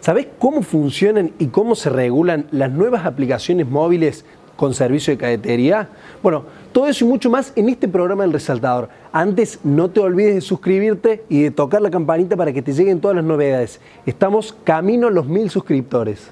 ¿Sabés cómo funcionan y cómo se regulan las nuevas aplicaciones móviles con servicio de cadetería? Bueno, todo eso y mucho más en este programa del Resaltador. Antes, no te olvides de suscribirte y de tocar la campanita para que te lleguen todas las novedades. Estamos camino a los 1000 suscriptores.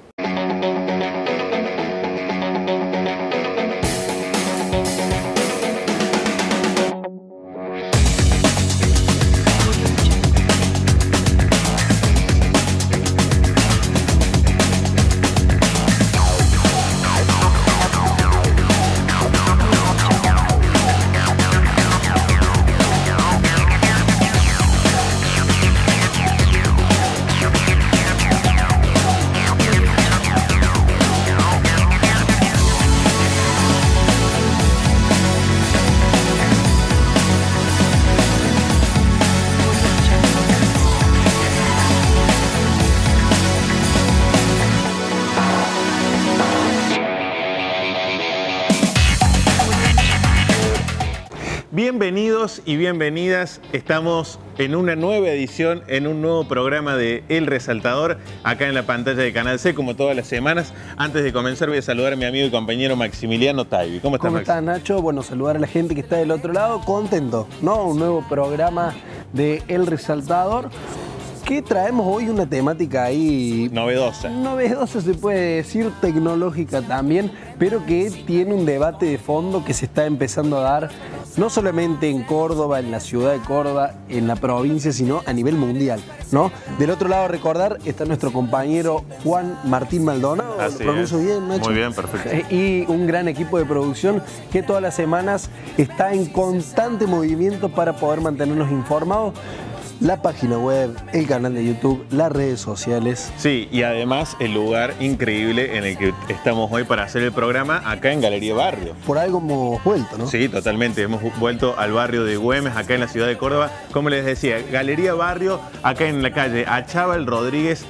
Bienvenidos y bienvenidas, estamos en una nueva edición, en un nuevo programa de El Resaltador, acá en la pantalla de Canal C, como todas las semanas. Antes de comenzar voy a saludar a mi amigo y compañero Maximiliano Taibi. ¿Cómo estás, Max? ¿Cómo estás, Nacho? Bueno, saludar a la gente que está del otro lado, contento, ¿no? Un nuevo programa de El Resaltador, que traemos hoy una temática ahí... Novedosa. Novedosa se puede decir, tecnológica también, pero que tiene un debate de fondo que se está empezando a dar no solamente en Córdoba, en la ciudad de Córdoba, en la provincia, sino a nivel mundial, ¿no? Del otro lado, recordar, está nuestro compañero Juan Martín Maldonado. Así ¿Lo pronuncio bien, Nacho? Muy bien, perfecto. Y un gran equipo de producción que todas las semanas está en constante movimiento para poder mantenernos informados. La página web, el canal de YouTube, las redes sociales. Sí, y además el lugar increíble en el que estamos hoy para hacer el programa, acá en Galería Barrio. Por algo hemos vuelto, ¿no? Sí, totalmente. Hemos vuelto al barrio de Güemes, acá en la ciudad de Córdoba. Como les decía, Galería Barrio, acá en la calle Achával Rodríguez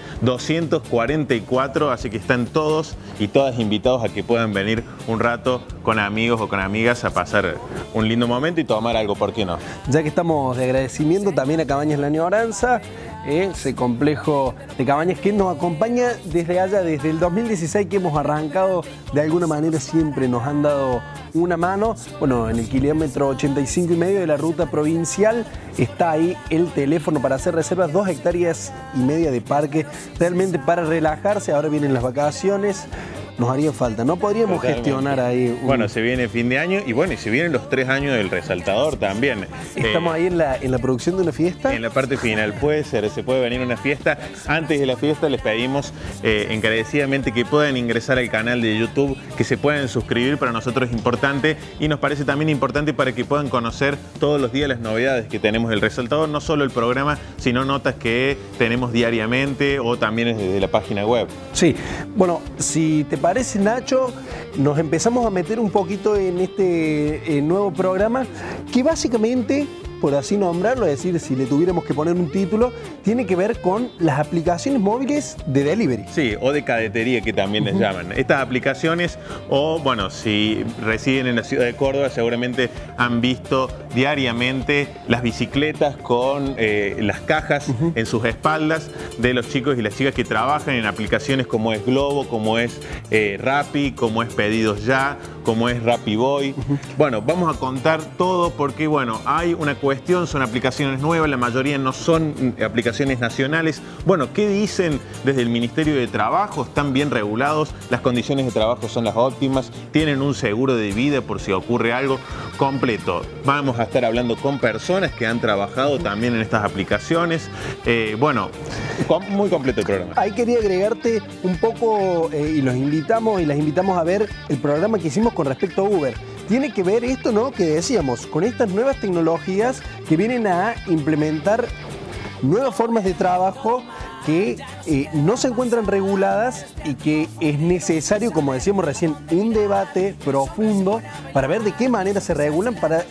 244. Así que están todos y todas invitados a que puedan venir un rato con amigos o con amigas a pasar un lindo momento y tomar algo, ¿por qué no? Ya que estamos de agradecimiento también a Cabañas La Añoranza, ese complejo de cabañas que nos acompaña desde allá, desde el 2016 que hemos arrancado, de alguna manera siempre nos han dado una mano. Bueno, en el kilómetro 85 y medio de la ruta provincial está ahí el teléfono para hacer reservas, 2,5 hectáreas de parque, realmente para relajarse. Ahora vienen las vacaciones. Nos haría falta, ¿no? Podríamos Totalmente gestionar ahí Bueno, se viene fin de año y bueno, y se vienen los 3 años del Resaltador también. Estamos ahí en la producción de una fiesta. En la parte final puede ser, se puede venir una fiesta. Antes de la fiesta les pedimos encarecidamente que puedan ingresar al canal de YouTube, que se puedan suscribir, para nosotros es importante y nos parece también importante para que puedan conocer todos los días las novedades que tenemos del Resaltador, no solo el programa, sino notas que tenemos diariamente o también desde la página web. Sí, bueno, si te parece, Nacho, nos empezamos a meter un poquito en este nuevo programa que básicamente, por así nombrarlo, es decir, si le tuviéramos que poner un título, tiene que ver con las aplicaciones móviles de delivery. Sí, o de cadetería, que también les llaman. Estas aplicaciones, o bueno, si residen en la ciudad de Córdoba, seguramente han visto diariamente las bicicletas con las cajas en sus espaldas de los chicos y las chicas que trabajan en aplicaciones como es Globo, como es Rappi, como es Pedidos Ya, como es Rappi Boy. Bueno, vamos a contar todo porque, bueno, hay una cuestión, son aplicaciones nuevas, la mayoría no son aplicaciones nacionales. Bueno, ¿qué dicen desde el Ministerio de Trabajo? Están bien regulados, las condiciones de trabajo son las óptimas, tienen un seguro de vida por si ocurre algo completo. Vamos a estar hablando con personas que han trabajado también en estas aplicaciones. Bueno, muy completo el programa. Ahí quería agregarte un poco y las invitamos a ver el programa que hicimos con respecto a Uber. Tiene que ver esto, ¿no?, que decíamos, con estas nuevas tecnologías que vienen a implementar nuevas formas de trabajo que no se encuentran reguladas y que es necesario, como decíamos recién, un debate profundo para ver de qué manera se regulan, para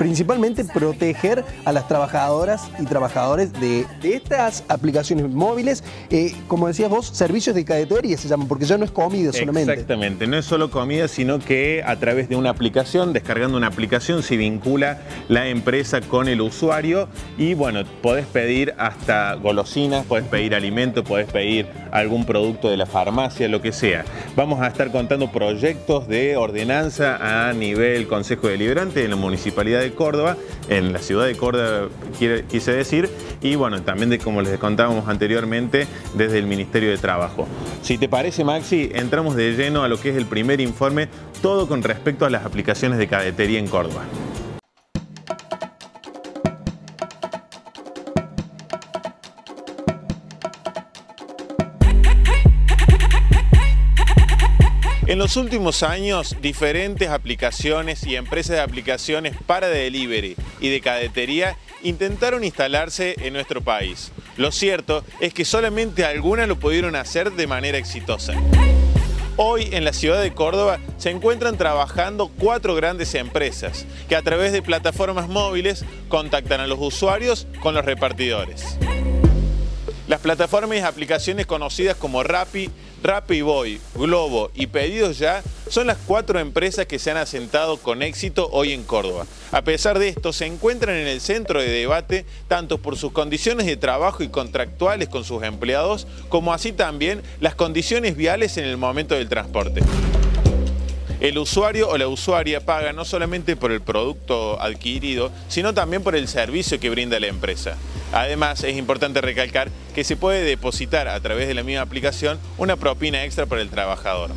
principalmente proteger a las trabajadoras y trabajadores de estas aplicaciones móviles. Como decías vos, servicios de cadetería se llaman, porque ya no es comida solamente. Exactamente, no es solo comida, sino que a través de una aplicación, descargando una aplicación, se vincula la empresa con el usuario y bueno, podés pedir hasta golosinas, podés pedir alimentos, podés pedir algún producto de la farmacia, lo que sea. Vamos a estar contando proyectos de ordenanza a nivel Consejo Deliberante en la Municipalidad de Córdoba, en la ciudad de Córdoba quise decir, y bueno, también como les contábamos anteriormente, desde el Ministerio de Trabajo. Si te parece, Maxi, entramos de lleno a lo que es el primer informe, todo con respecto a las aplicaciones de cadetería en Córdoba. En los últimos años, diferentes aplicaciones y empresas de aplicaciones para delivery y de cadetería intentaron instalarse en nuestro país. Lo cierto es que solamente algunas lo pudieron hacer de manera exitosa. Hoy en la ciudad de Córdoba se encuentran trabajando 4 grandes empresas que a través de plataformas móviles contactan a los usuarios con los repartidores. Las plataformas y aplicaciones conocidas como Rappi, Rappi-Boy, Globo y Pedidos Ya son las 4 empresas que se han asentado con éxito hoy en Córdoba. A pesar de esto, se encuentran en el centro de debate tanto por sus condiciones de trabajo y contractuales con sus empleados, como así también las condiciones viales en el momento del transporte. El usuario o la usuaria paga no solamente por el producto adquirido, sino también por el servicio que brinda la empresa. Además, es importante recalcar que se puede depositar a través de la misma aplicación una propina extra para el trabajador.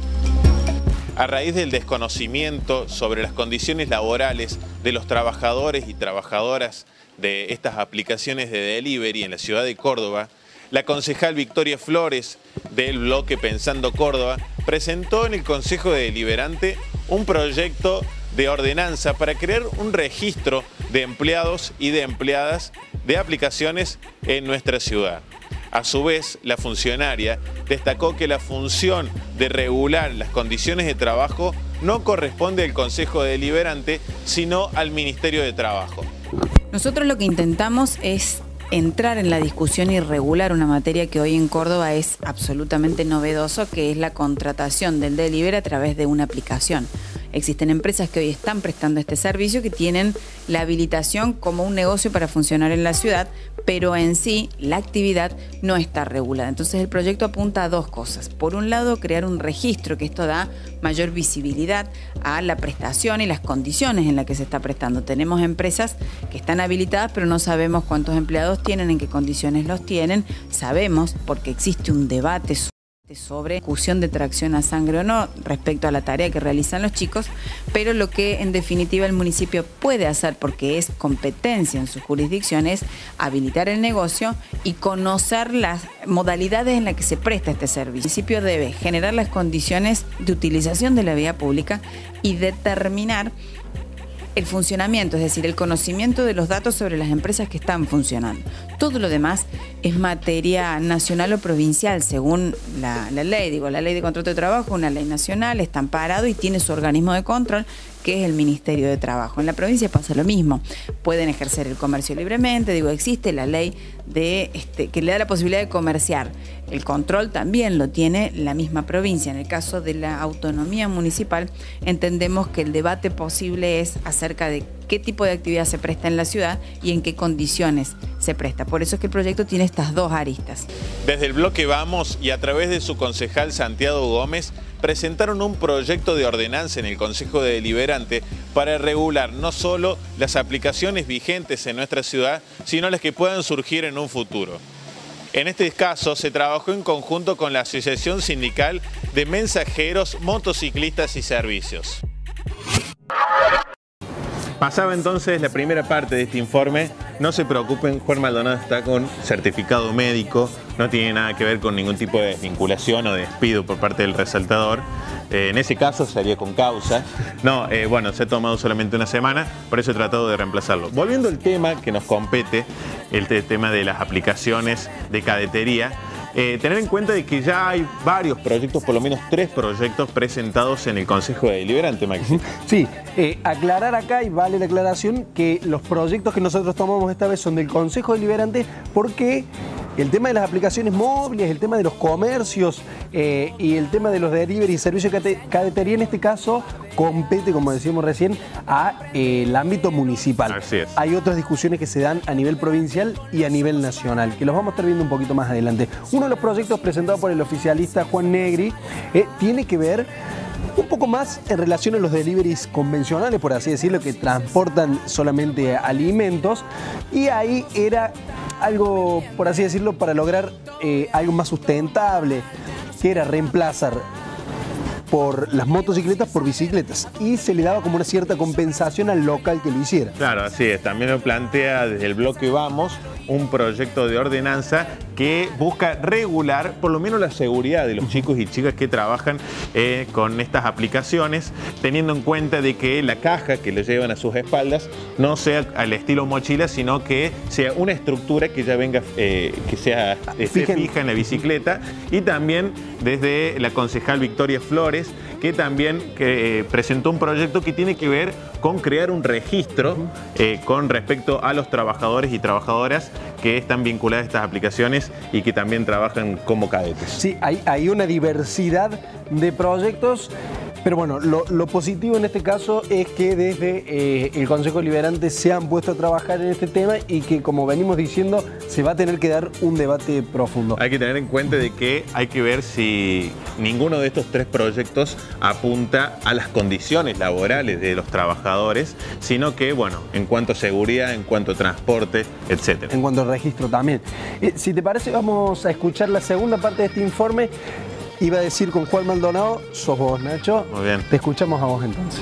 A raíz del desconocimiento sobre las condiciones laborales de los trabajadores y trabajadoras de estas aplicaciones de delivery en la ciudad de Córdoba, la concejal Victoria Flores del bloque Pensando Córdoba presentó en el Consejo Deliberante un proyecto de ordenanza para crear un registro de empleados y de empleadas de aplicaciones en nuestra ciudad. A su vez, la funcionaria destacó que la función de regular las condiciones de trabajo no corresponde al Consejo Deliberante, sino al Ministerio de Trabajo. Nosotros lo que intentamos es entrar en la discusión y regular una materia que hoy en Córdoba es absolutamente novedoso, que es la contratación del delivery a través de una aplicación. Existen empresas que hoy están prestando este servicio, que tienen la habilitación como un negocio para funcionar en la ciudad, pero en sí la actividad no está regulada. Entonces el proyecto apunta a 2 cosas. Por un lado, crear un registro, que esto da mayor visibilidad a la prestación y las condiciones en las que se está prestando. Tenemos empresas que están habilitadas, pero no sabemos cuántos empleados tienen, en qué condiciones los tienen. Sabemos, porque existe un debate sobre ejecución de tracción a sangre o no respecto a la tarea que realizan los chicos, pero lo que en definitiva el municipio puede hacer, porque es competencia en su jurisdicción, es habilitar el negocio y conocer las modalidades en las que se presta este servicio. El municipio debe generar las condiciones de utilización de la vía pública y determinar el funcionamiento, es decir, el conocimiento de los datos sobre las empresas que están funcionando. Todo lo demás es materia nacional o provincial, según la ley. La ley de contrato de trabajo, una ley nacional, está amparado y tiene su organismo de control, que es el Ministerio de Trabajo. En la provincia pasa lo mismo. Pueden ejercer el comercio libremente, existe la ley que le da la posibilidad de comerciar. El control también lo tiene la misma provincia. En el caso de la autonomía municipal, entendemos que el debate posible es acerca de qué tipo de actividad se presta en la ciudad y en qué condiciones se presta. Por eso es que el proyecto tiene estas 2 aristas. Desde el bloque Vamos y a través de su concejal Santiago Gómez, presentaron un proyecto de ordenanza en el Consejo Deliberante para regular no solo las aplicaciones vigentes en nuestra ciudad, sino las que puedan surgir en un futuro. En este caso, se trabajó en conjunto con la Asociación Sindical de Mensajeros, Motociclistas y Servicios. Pasaba entonces la primera parte de este informe. No se preocupen, Juan Maldonado está con certificado médico, no tiene nada que ver con ningún tipo de desvinculación o de despido por parte del resaltador. En ese caso sería con causa. No, bueno, se ha tomado solamente una semana, por eso he tratado de reemplazarlo. Volviendo al tema que nos compete, el tema de las aplicaciones de cadetería, tener en cuenta de que ya hay varios proyectos, por lo menos 3 proyectos presentados en el Consejo Deliberante, Maxi. Sí, aclarar acá, y vale la aclaración, que los proyectos que nosotros tomamos esta vez son del Consejo Deliberante porque el tema de las aplicaciones móviles, el tema de los comercios y el tema de los delivery y servicios de cadetería en este caso compete, como decíamos recién, al ámbito municipal. Así es. Hay otras discusiones que se dan a nivel provincial y a nivel nacional, que los vamos a estar viendo un poquito más adelante. Uno de los proyectos presentados por el oficialista Juan Negri tiene que ver un poco más en relación a los deliveries convencionales, por así decirlo, que transportan solamente alimentos, y ahí era algo, por así decirlo, para lograr algo más sustentable, que era reemplazar por las motocicletas por bicicletas, y se le daba como una cierta compensación al local que lo hiciera. Claro, así es. También lo plantea desde el bloque Vamos un proyecto de ordenanza que busca regular por lo menos la seguridad de los chicos y chicas que trabajan con estas aplicaciones, teniendo en cuenta de que la caja que le llevan a sus espaldas no sea al estilo mochila, sino que sea una estructura que ya venga, que sea fija en la bicicleta. Y también desde la concejal Victoria Flores, que también presentó un proyecto que tiene que ver con crear un registro con respecto a los trabajadores y trabajadoras que están vinculadas a estas aplicaciones y que también trabajan como cadetes. Sí, hay una diversidad de proyectos, pero bueno, lo positivo en este caso es que desde el Consejo Deliberante se han puesto a trabajar en este tema y que, como venimos diciendo, se va a tener que dar un debate profundo. Hay que tener en cuenta de que hay que ver si ninguno de estos 3 proyectos apunta a las condiciones laborales de los trabajadores, sino que, bueno, en cuanto a seguridad, en cuanto a transporte, etc. En cuanto al registro también. Si te parece, vamos a escuchar la segunda parte de este informe. Iba a decir con Juan Maldonado, sos vos, Nacho. Muy bien. Te escuchamos a vos entonces.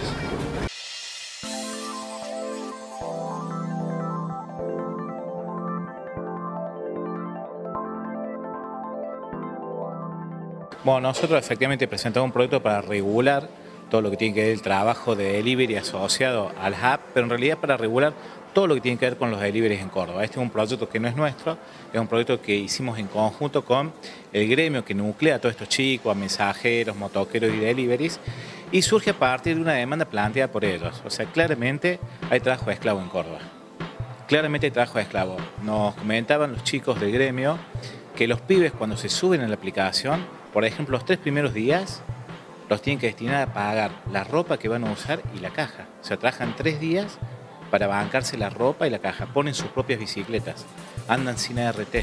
Bueno, nosotros efectivamente presentamos un proyecto para regular todo lo que tiene que ver el trabajo de delivery asociado al hub, pero en realidad para regular todo lo que tiene que ver con los deliveries en Córdoba. Este es un proyecto que no es nuestro, es un proyecto que hicimos en conjunto con el gremio que nuclea a todos estos chicos, a mensajeros, motoqueros y deliveries, y surge a partir de una demanda planteada por ellos. O sea, claramente hay trabajo de esclavo en Córdoba. Claramente hay trabajo de esclavo. Nos comentaban los chicos del gremio que los pibes, cuando se suben a la aplicación, por ejemplo, los 3 primeros días los tienen que destinar a pagar la ropa que van a usar y la caja. O sea, trabajan 3 días para bancarse la ropa y la caja. Ponen sus propias bicicletas, andan sin ART.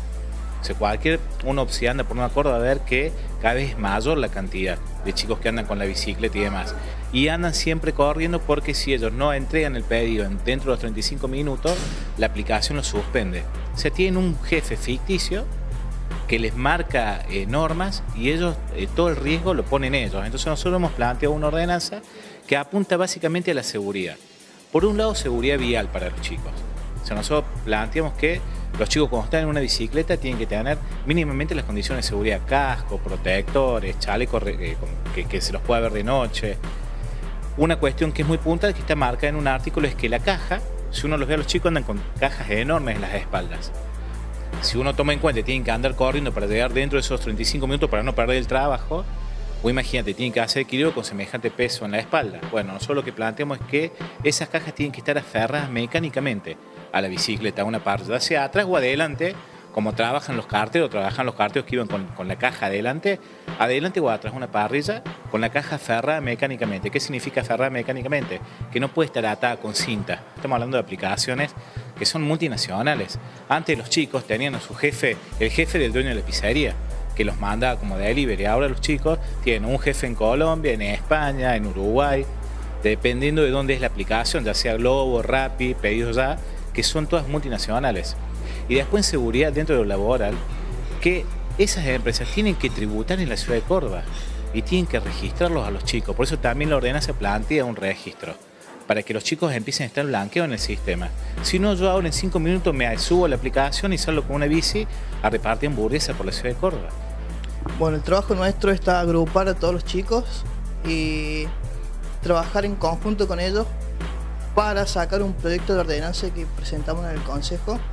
O sea, uno si anda por un acuerdo va a ver que cada vez es mayor la cantidad de chicos que andan con la bicicleta y demás. Y andan siempre corriendo porque si ellos no entregan el pedido dentro de los 35 minutos, la aplicación lo suspende. O sea, tienen un jefe ficticio que les marca normas y ellos todo el riesgo lo ponen ellos. Entonces nosotros hemos planteado una ordenanza que apunta básicamente a la seguridad. Por un lado, seguridad vial para los chicos. O sea, nosotros planteamos que los chicos cuando están en una bicicleta tienen que tener mínimamente las condiciones de seguridad: casco, protectores, chalecos que se los pueda ver de noche. Una cuestión que es muy puntual, que está marcada en un artículo, es que la caja, si uno los ve a los chicos, andan con cajas enormes en las espaldas. Si uno toma en cuenta que tienen que andar corriendo para llegar dentro de esos 35 minutos para no perder el trabajo, o imagínate, tienen que hacer equilibrio con semejante peso en la espalda. Bueno, nosotros lo que planteamos es que esas cajas tienen que estar aferradas mecánicamente a la bicicleta, a una parte, ya sea atrás o adelante, como trabajan los carteros que iban con la caja adelante o atrás, una parrilla con la caja aferrada mecánicamente. ¿Qué significa aferrada mecánicamente? Que no puede estar atada con cinta. Estamos hablando de aplicaciones que son multinacionales. Antes los chicos tenían a su jefe, el jefe del dueño de la pizzería, que los manda como delivery. Ahora los chicos tienen un jefe en Colombia, en España, en Uruguay, dependiendo de dónde es la aplicación, ya sea Globo, Rappi, Pedidos Ya, que son todas multinacionales. Y después en seguridad dentro de lo laboral, que esas empresas tienen que tributar en la ciudad de Córdoba y tienen que registrarlos a los chicos. Por eso también la ordenanza plantea un registro, para que los chicos empiecen a estar blanqueados en el sistema. Si no, yo ahora en 5 minutos me subo a la aplicación y salgo con una bici a repartir hamburguesas por la ciudad de Córdoba. Bueno, el trabajo nuestro está agrupar a todos los chicos y trabajar en conjunto con ellos para sacar un proyecto de ordenanza que presentamos en el Consejo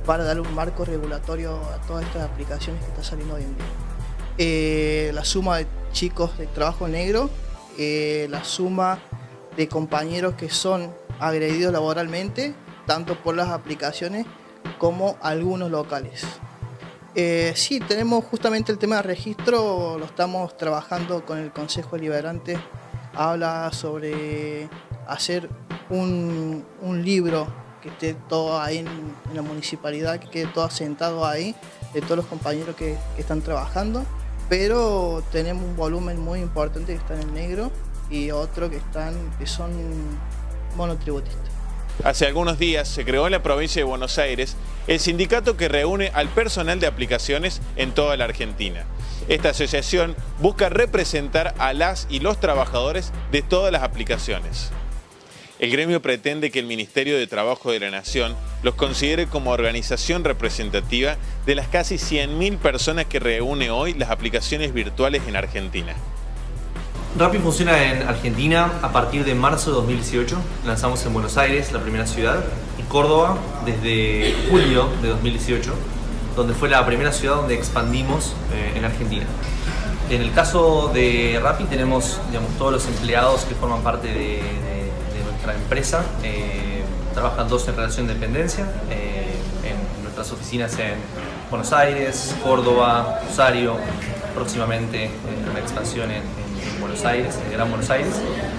para darle un marco regulatorio a todas estas aplicaciones que están saliendo hoy en día. La suma de chicos de trabajo negro, la suma de compañeros que son agredidos laboralmente, tanto por las aplicaciones como algunos locales. Sí, tenemos justamente el tema de registro, lo estamos trabajando con el Consejo Deliberante. Habla sobre hacer un libro que esté todo ahí en la municipalidad, que quede todo asentado ahí, de todos los compañeros que están trabajando, pero tenemos un volumen muy importante que está en negro y otro que son monotributistas. Hace algunos días se creó en la provincia de Buenos Aires el sindicato que reúne al personal de aplicaciones en toda la Argentina. Esta asociación busca representar a las y los trabajadores de todas las aplicaciones. El gremio pretende que el Ministerio de Trabajo de la Nación los considere como organización representativa de las casi 100.000 personas que reúne hoy las aplicaciones virtuales en Argentina. Rappi funciona en Argentina a partir de marzo de 2018. Lanzamos en Buenos Aires, la primera ciudad, y Córdoba desde julio de 2018, donde fue la primera ciudad donde expandimos en Argentina. En el caso de Rappi tenemos, digamos, todos los empleados que forman parte de nuestra empresa. Trabajan todos en relación de dependencia en nuestras oficinas en Buenos Aires, Córdoba, Rosario, próximamente una expansión en Buenos Aires, en Gran Buenos Aires.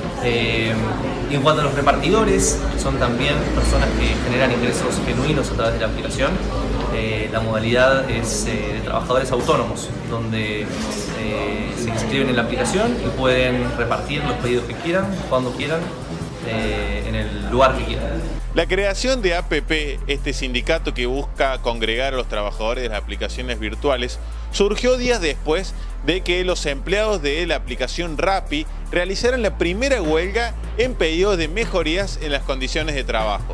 Y en cuanto a los repartidores, son también personas que generan ingresos genuinos a través de la aplicación. La modalidad es de trabajadores autónomos, donde se inscriben en la aplicación y pueden repartir los pedidos que quieran, cuando quieran, en el lugar que quieran. La creación de APP, este sindicato que busca congregar a los trabajadores de las aplicaciones virtuales, surgió días después de que los empleados de la aplicación Rappi realizaran la primera huelga en pedido de mejorías en las condiciones de trabajo.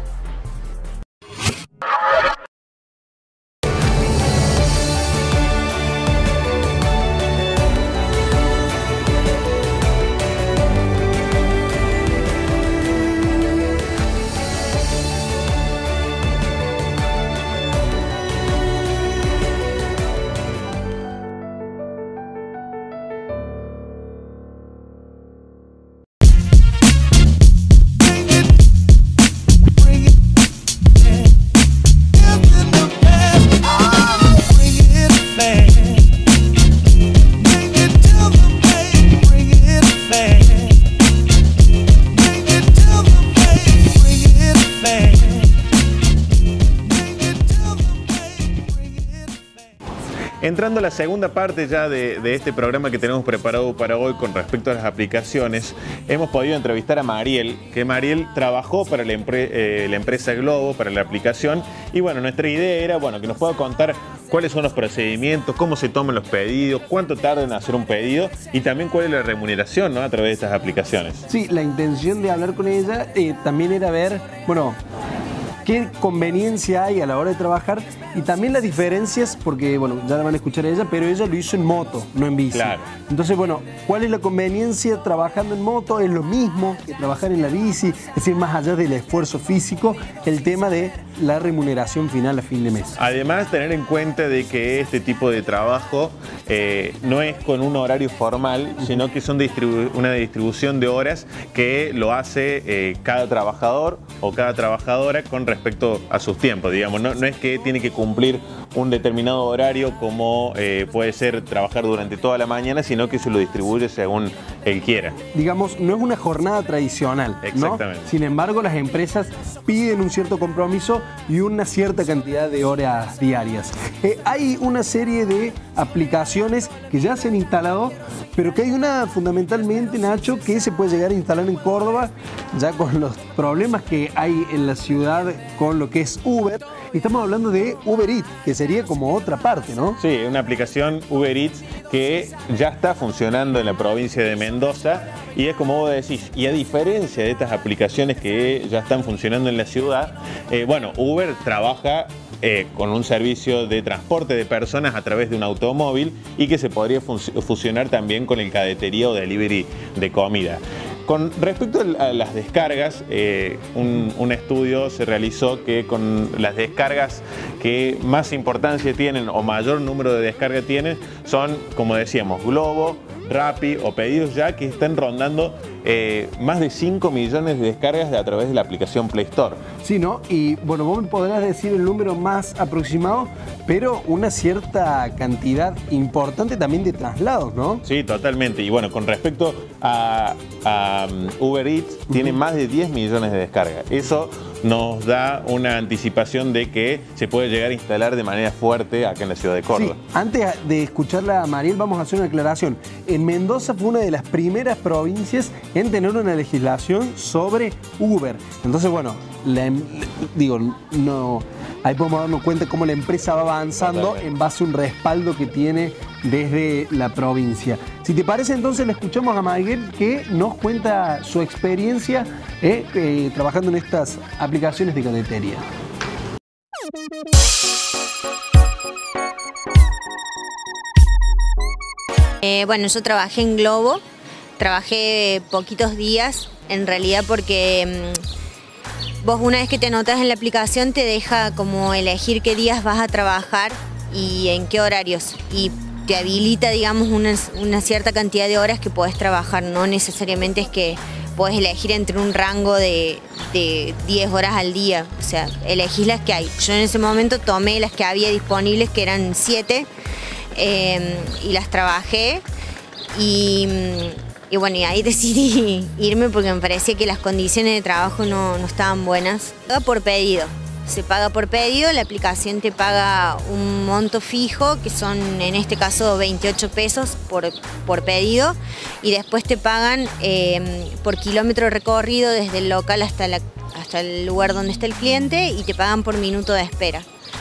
Entrando a la segunda parte ya de este programa que tenemos preparado para hoy con respecto a las aplicaciones, hemos podido entrevistar a Mariel, que Mariel trabajó para la empresa Globo, para la aplicación, y bueno, nuestra idea era que nos pueda contar cuáles son los procedimientos, cómo se toman los pedidos, cuánto tarda en hacer un pedido y también cuál es la remuneración, ¿no?, a través de estas aplicaciones. Sí, la intención de hablar con ella también era ver, qué conveniencia hay a la hora de trabajar y también las diferencias, porque ya la van a escuchar a ella, pero ella lo hizo en moto, no en bici. Claro. Entonces, ¿cuál es la conveniencia trabajando en moto? Es lo mismo que trabajar en la bici, es decir, más allá del esfuerzo físico, el tema de la remuneración final a fin de mes. Además, tener en cuenta de que este tipo de trabajo no es con un horario formal, sino que son una distribución de horas que lo hace cada trabajador o cada trabajadora con respecto a sus tiempos, digamos. No es que tiene que cumplir un determinado horario como puede ser trabajar durante toda la mañana, sino que se lo distribuye según él quiera. Digamos, no es una jornada tradicional, ¿no? Exactamente. Sin embargo, las empresas piden un cierto compromiso y una cierta cantidad de horas diarias. Hay una serie de aplicaciones que ya se han instalado, pero que hay una fundamentalmente, Nacho, que se puede llegar a instalar en Córdoba, ya con los problemas que hay en la ciudad con lo que es Uber. Estamos hablando de Uber Eats, que sería como otra parte, ¿no? Sí, una aplicación Uber Eats que ya está funcionando en la provincia de Mendoza y es como vos decís, y a diferencia de estas aplicaciones que ya están funcionando en la ciudad, Uber trabaja con un servicio de transporte de personas a través de un automóvil y que se podría fusionar también con el cadetería o delivery de comida. Con respecto a las descargas, un estudio se realizó que con las descargas que más importancia tienen o mayor número de descargas tienen son, como decíamos, Globo, Rappi o Pedidos Ya, que están rondando más de 5 millones de descargas a través de la aplicación Play Store. Sí, ¿no? Y bueno, vos me podrás decir el número más aproximado, pero una cierta cantidad importante también de traslados, ¿no? Sí, totalmente. Y bueno, con respecto a Uber Eats, tiene más de 10 millones de descargas. Eso nos da una anticipación de que se puede llegar a instalar de manera fuerte acá en la ciudad de Córdoba. Sí, antes de escucharla a Mariel, vamos a hacer una aclaración. En Mendoza fue una de las primeras provincias en tener una legislación sobre Uber. Entonces, bueno, ahí podemos darnos cuenta cómo la empresa va avanzando en base a un respaldo que tiene desde la provincia. Si te parece, entonces le escuchamos a Mariel, que nos cuenta su experiencia trabajando en estas aplicaciones de cadetería. Bueno, yo trabajé en Globo, trabajé poquitos días, en realidad porque vos una vez que te anotas en la aplicación te deja como elegir qué días vas a trabajar y en qué horarios, y te habilita, digamos, una cierta cantidad de horas que podés trabajar. No necesariamente es que podés elegir entre un rango de 10 horas al día, o sea, elegís las que hay. Yo en ese momento tomé las que había disponibles, que eran 7, y las trabajé, y bueno, y ahí decidí irme porque me parecía que las condiciones de trabajo no estaban buenas. Paga por pedido, se paga por pedido, la aplicación te paga un monto fijo, que son en este caso 28 pesos por pedido, y después te pagan por kilómetro recorrido desde el local hasta el lugar donde está el cliente, y te pagan por minuto de espera.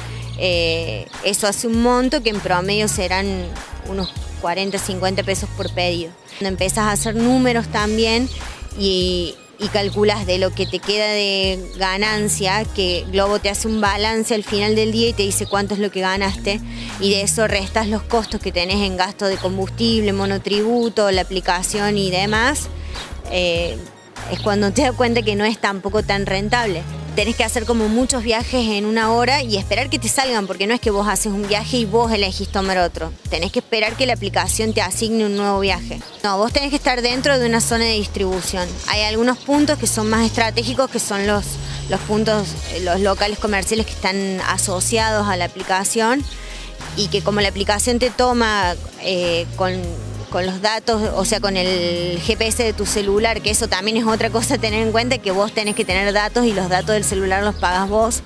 Eso hace un monto que en promedio serán unos 40, 50 pesos por pedido. Cuando empiezas a hacer números también y calculas de lo que te queda de ganancia, que Globo te hace un balance al final del día y te dice cuánto es lo que ganaste, y de eso restas los costos que tenés en gasto de combustible, monotributo, la aplicación y demás, es cuando te das cuenta que no es tampoco tan rentable. Tenés que hacer como muchos viajes en una hora y esperar que te salgan, porque no es que vos haces un viaje y vos elegís tomar otro. Tenés que esperar que la aplicación te asigne un nuevo viaje. No, vos tenés que estar dentro de una zona de distribución. Hay algunos puntos que son más estratégicos, que son los puntos, los locales comerciales que están asociados a la aplicación, y que como la aplicación te toma con los datos, o sea, con el GPS de tu celular, que eso también es otra cosa a tener en cuenta, que vos tenés que tener datos y los datos del celular los pagas vos.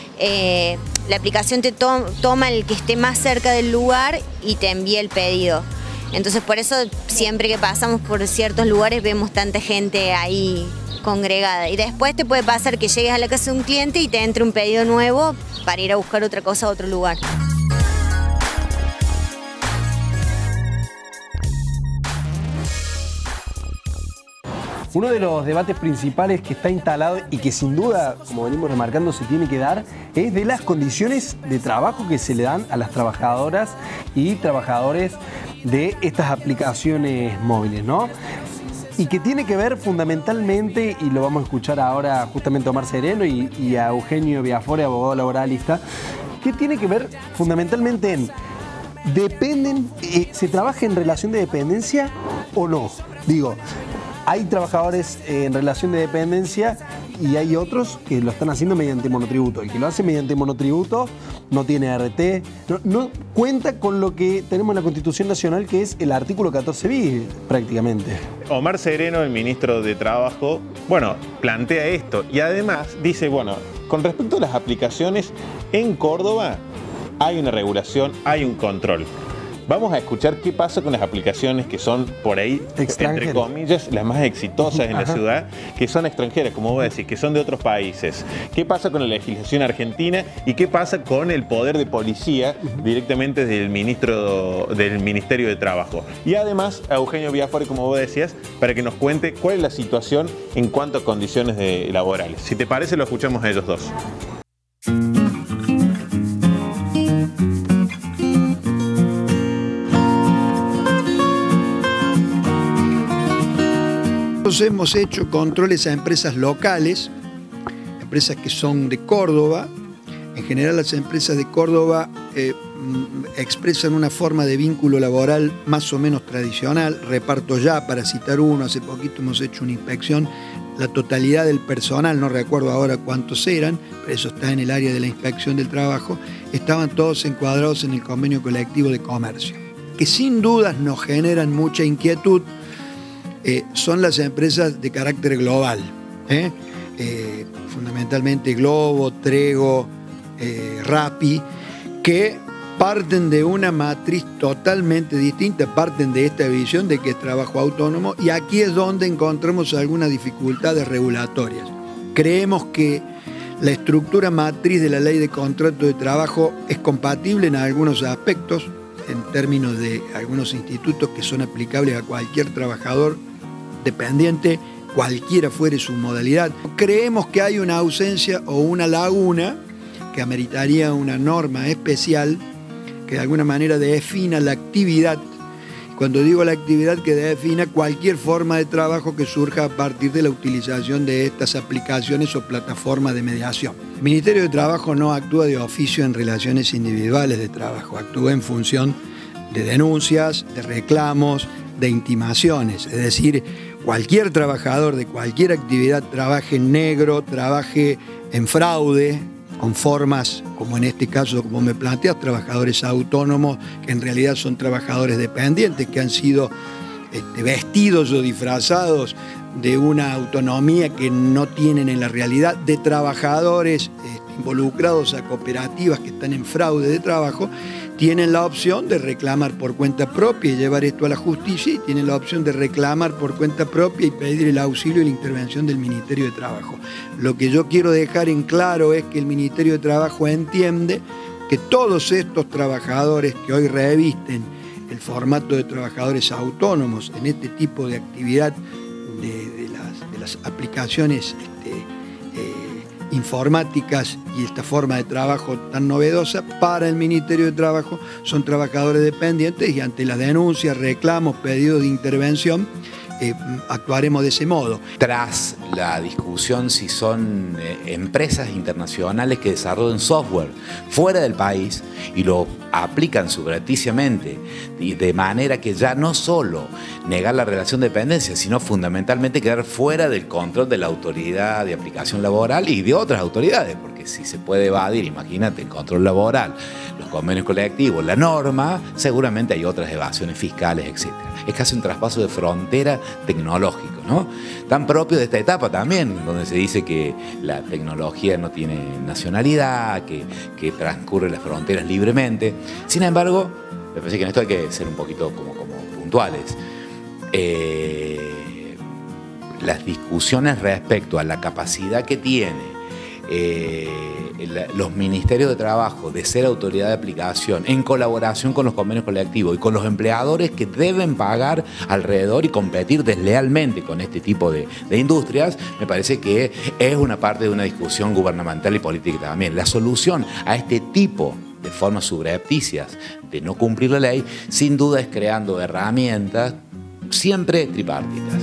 La aplicación te toma el que esté más cerca del lugar y te envía el pedido. Entonces, por eso siempre que pasamos por ciertos lugares vemos tanta gente ahí congregada. Y después te puede pasar que llegues a la casa de un cliente y te entre un pedido nuevo para ir a buscar otra cosa a otro lugar. Uno de los debates principales que está instalado y que sin duda, como venimos remarcando, se tiene que dar, es de las condiciones de trabajo que se le dan a las trabajadoras y trabajadores de estas aplicaciones móviles, ¿no? Y que tiene que ver fundamentalmente, y lo vamos a escuchar ahora justamente a Omar Sereno y a Eugenio Biafore, abogado laboralista, que tiene que ver fundamentalmente en ¿se trabaja en relación de dependencia o no? Digo, hay trabajadores en relación de dependencia y hay otros que lo están haciendo mediante monotributo. El que lo hace mediante monotributo no tiene RT, no cuenta con lo que tenemos en la Constitución Nacional, que es el artículo 14 bis prácticamente. Omar Sereno, el ministro de Trabajo, bueno, plantea esto y además dice, bueno, con respecto a las aplicaciones, en Córdoba hay una regulación, hay un control. Vamos a escuchar qué pasa con las aplicaciones que son por ahí, entre comillas, las más exitosas en la ciudad, que son extranjeras, como vos decís, que son de otros países. ¿Qué pasa con la legislación argentina y qué pasa con el poder de policía directamente del Ministerio de Trabajo? Y además a Eugenio Biafore, como vos decías, para que nos cuente cuál es la situación en cuanto a condiciones laborales. Si te parece, lo escuchamos a ellos dos. Nosotros hemos hecho controles a empresas locales, empresas que son de Córdoba. En general las empresas de Córdoba expresan una forma de vínculo laboral más o menos tradicional. Reparto Ya, para citar uno, hace poquito hemos hecho una inspección. La totalidad del personal, no recuerdo ahora cuántos eran, pero eso está en el área de la inspección del trabajo, estaban todos encuadrados en el convenio colectivo de comercio, que sin dudas nos generan mucha inquietud. Son las empresas de carácter global, fundamentalmente Globo, Trego, Rappi, que parten de una matriz totalmente distinta, parten de esta visión de que es trabajo autónomo, y aquí es donde encontramos algunas dificultades regulatorias. Creemos que la estructura matriz de la ley de contrato de trabajo es compatible en algunos aspectos, en términos de algunos institutos que son aplicables a cualquier trabajador dependiente, cualquiera fuere su modalidad. Creemos que hay una ausencia o una laguna que ameritaría una norma especial que de alguna manera defina la actividad. Cuando digo la actividad, que defina cualquier forma de trabajo que surja a partir de la utilización de estas aplicaciones o plataformas de mediación. El Ministerio de Trabajo no actúa de oficio en relaciones individuales de trabajo, actúa en función de denuncias, de reclamos, de intimaciones. Es decir, cualquier trabajador de cualquier actividad, trabaje en negro, trabaje en fraude, con formas, como en este caso, como me planteas, trabajadores autónomos, que en realidad son trabajadores dependientes, que han sido vestidos o disfrazados de una autonomía que no tienen en la realidad, de trabajadores involucrados a cooperativas que están en fraude de trabajo, tienen la opción de reclamar por cuenta propia y llevar esto a la justicia, y tienen la opción de reclamar por cuenta propia y pedir el auxilio y la intervención del Ministerio de Trabajo. Lo que yo quiero dejar en claro es que el Ministerio de Trabajo entiende que todos estos trabajadores que hoy revisten el formato de trabajadores autónomos en este tipo de actividad de las aplicaciones informáticas y esta forma de trabajo tan novedosa para el Ministerio de Trabajo son trabajadores dependientes, y ante las denuncias, reclamos, pedidos de intervención, actuaremos de ese modo. Tras la discusión si son empresas internacionales que desarrollan software fuera del país y lo aplican subrepticiamente, y de manera que ya no solo negar la relación de dependencia, sino fundamentalmente quedar fuera del control de la autoridad de aplicación laboral y de otras autoridades, porque si se puede evadir, imagínate, el control laboral, los convenios colectivos, la norma, seguramente hay otras evasiones fiscales, etc. Es casi un traspaso de frontera tecnológico, ¿no? Tan propio de esta etapa también, donde se dice que la tecnología no tiene nacionalidad, que transcurre las fronteras libremente. Sin embargo, me parece que en esto hay que ser un poquito como puntuales. Las discusiones respecto a la capacidad que tiene los ministerios de trabajo de ser autoridad de aplicación en colaboración con los convenios colectivos y con los empleadores que deben pagar alrededor y competir deslealmente con este tipo de industrias, me parece que es una parte de una discusión gubernamental y política también. La solución a este tipo de formas subrepticias de no cumplir la ley, sin duda, es creando herramientas siempre tripartitas.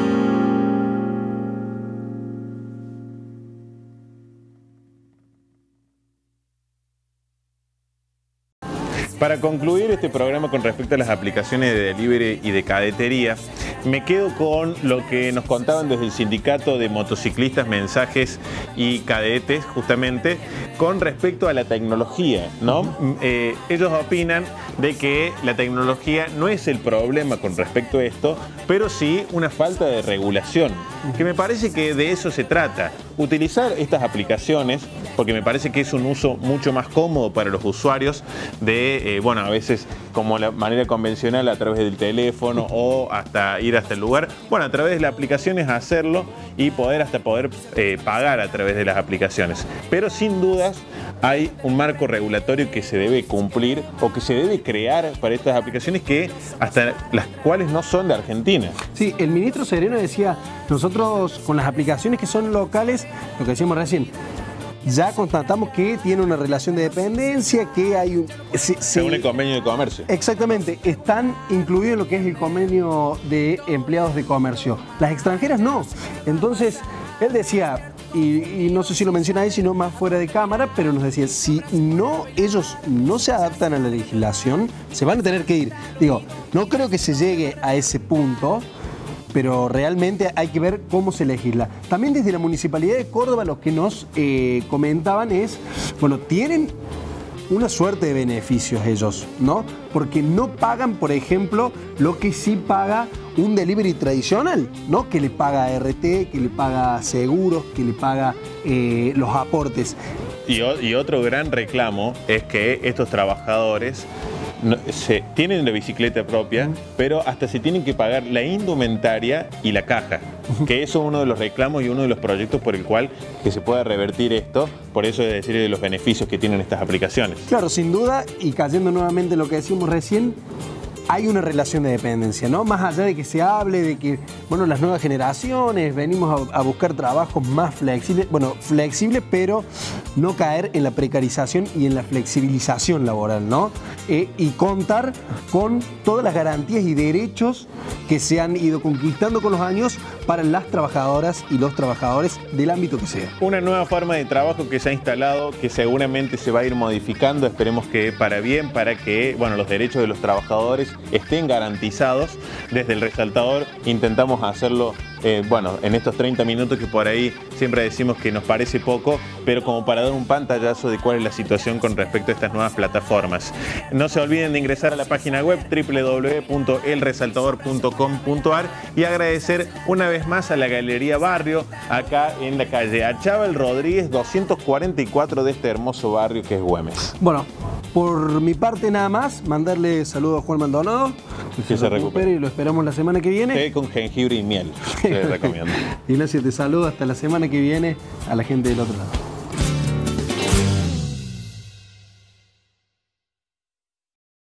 Para concluir este programa con respecto a las aplicaciones de delivery y de cadetería, me quedo con lo que nos contaban desde el sindicato de motociclistas, mensajes y cadetes, justamente con respecto a la tecnología, ¿no? Ellos opinan de que la tecnología no es el problema con respecto a esto, pero sí una falta de regulación, que me parece que de eso se trata. Utilizar estas aplicaciones, porque me parece que es un uso mucho más cómodo para los usuarios de, bueno, a veces como la manera convencional a través del teléfono o hasta ir hasta el lugar. Bueno, a través de las aplicaciones hacerlo y poder pagar a través de las aplicaciones. Pero sin dudas hay un marco regulatorio que se debe cumplir o que se debe crear para estas aplicaciones, que hasta las cuales no son de Argentina. Sí, el ministro Sereno decía, nosotros con las aplicaciones que son locales, lo que decíamos recién, ya constatamos que tiene una relación de dependencia, que hay un... Según el convenio de comercio. Exactamente, están incluidos en lo que es el convenio de empleados de comercio. Las extranjeras no. Entonces, él decía, y no sé si lo menciona ahí, sino más fuera de cámara, pero nos decía, si no, ellos no se adaptan a la legislación, se van a tener que ir. Digo, no creo que se llegue a ese punto, pero realmente hay que ver cómo se legisla. También desde la Municipalidad de Córdoba lo que nos comentaban es, bueno, tienen una suerte de beneficios ellos, ¿no? Porque no pagan, por ejemplo, lo que sí paga un delivery tradicional, ¿no? Que le paga RT, que le paga seguros, que le paga los aportes. Y otro gran reclamo es que estos trabajadores tienen la bicicleta propia, pero hasta se tienen que pagar la indumentaria y la caja, que eso es uno de los reclamos y uno de los proyectos por el cual que se pueda revertir esto, por eso es decir de los beneficios que tienen estas aplicaciones. Claro, sin duda, y cayendo nuevamente en lo que decimos recién, hay una relación de dependencia, ¿no? Más allá de que se hable de que, bueno, las nuevas generaciones venimos a buscar trabajos más flexibles, bueno, flexibles, pero no caer en la precarización y en la flexibilización laboral, ¿no? Y contar con todas las garantías y derechos que se han ido conquistando con los años para las trabajadoras y los trabajadores del ámbito que sea. Una nueva forma de trabajo que se ha instalado, que seguramente se va a ir modificando, esperemos que para bien, para que, bueno, los derechos de los trabajadores estén garantizados. Desde El Resaltador intentamos hacerlo, bueno, en estos 30 minutos que por ahí siempre decimos que nos parece poco, pero como para dar un pantallazo de cuál es la situación con respecto a estas nuevas plataformas. No se olviden de ingresar a la página web www.elresaltador.com.ar y agradecer una vez más a la Galería Barrio, acá en la calle Achával Rodríguez 244 de este hermoso barrio que es Güemes. Bueno, por mi parte nada más, mandarle saludos a Juan Maldonado, que se recupere y lo esperamos la semana que viene. Té con jengibre y miel, te recomiendo. Ignacio, te saludo hasta la semana que viene a la gente del otro lado.